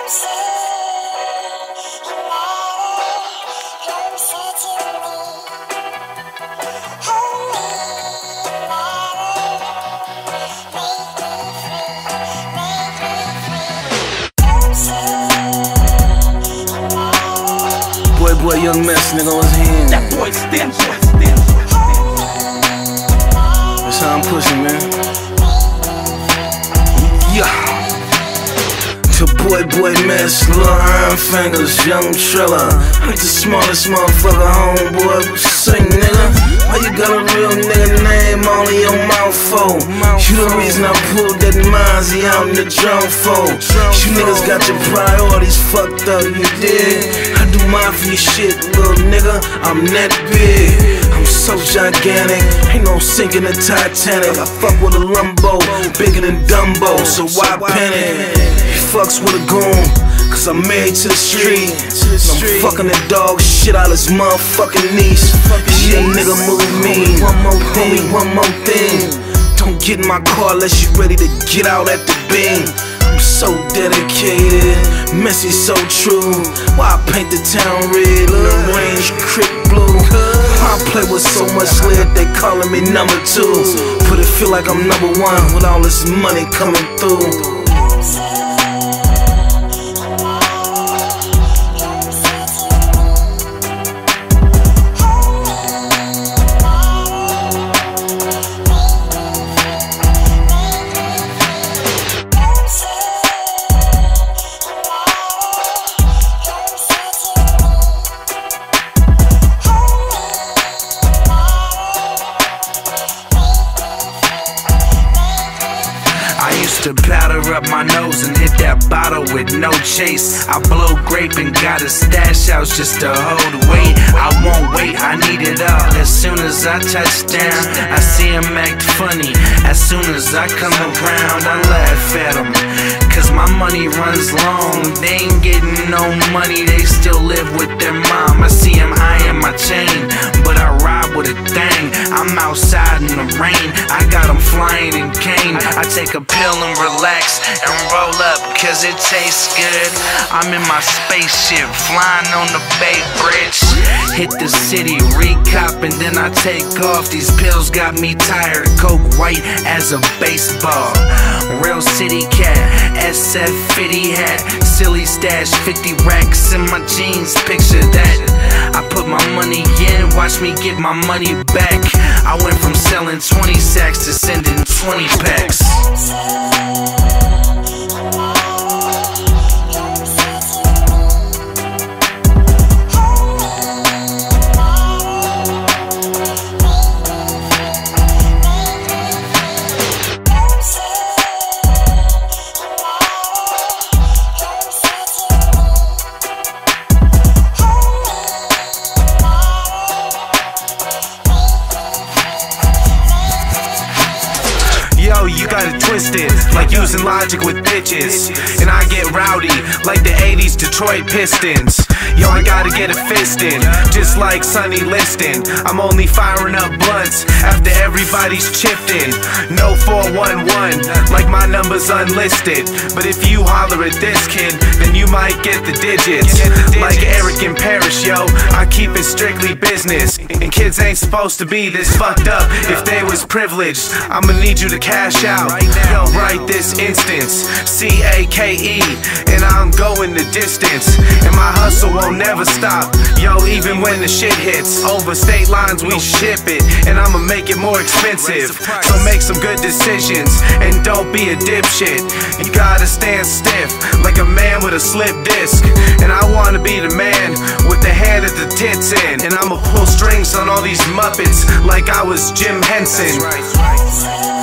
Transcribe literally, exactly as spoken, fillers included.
Boy, boy, young mess, nigga, on his hand. That boy stingy. That's how I'm pushing, man. Yeah. To boy, boy, mess, little iron fingers, young Triller. Ain't the smallest motherfucker, homeboy. Sing, nigga. Why you got a real nigga name all in your mouth for? You the reason I pulled that Mozzie out in the drum for. You niggas got your priorities fucked up, you dig? I do mafia shit, little nigga, I'm that big. I'm so gigantic, ain't no sinking the Titanic. I fuck with a Lumbo, bigger than Dumbo, so why panic? He fucks with a goon, cause I'm married to the street. I'm fucking that dog shit out his motherfucking niece. Yeah, nigga, move me. One more thing, one more thing. Don't get in my car unless you ready to get out at the beam. I'm so dedicated, messy, so true. Why I paint the town red, the range crip blue? I play with so much lead, they calling me number two. But it feel like I'm number one with all this money coming through. To powder up my nose and hit that bottle with no chase. I blow grape and got a stash house just to hold weight. I won't wait, I need it all. As soon as I touch down, I see him act funny. As soon as I come around, I laugh at him, cause my money runs long. They ain't getting no money, they still live with their mom. I see him eyeing my chain, but I ride with a thing. I'm outside in the rain, I got him flying in cane. I take a pill and relax and roll up, cause it tastes good. I'm in my spaceship, flying on the Bay Bridge. Hit the city, recop, and then I take off. These pills got me tired, coke white as a baseball. Real city cat, S F fifty hat, silly stash, fifty racks in my jeans, picture that. I put my money in, watch me get my money back. I went from selling twenty sacks to sending twenty packs. Yo, you got it twisted, like using logic with bitches. And I get rowdy, like the eighties Detroit Pistons. Yo, I gotta get a fist in, just like Sonny Liston. I'm only firing up blunts after everybody's chipped in. No four one one, like my number's unlisted. But if you holler at this kid, then you might get the digits. Like Eric and Parrish, yo, I keep it strictly business. And kids ain't supposed to be this fucked up if they was privileged. I'ma need you to cash out right this instance, C A K E, and I'm going the distance. And my hustle won't never stop, yo, even when the shit hits. Over state lines we ship it, and I'ma make it more expensive. So make some good decisions, and don't be a dipshit. You gotta stand stiff, like a man with a slip disc. And I wanna be the man with the hand at the tits in. And I'ma pull strings on all these Muppets like I was Jim Henson.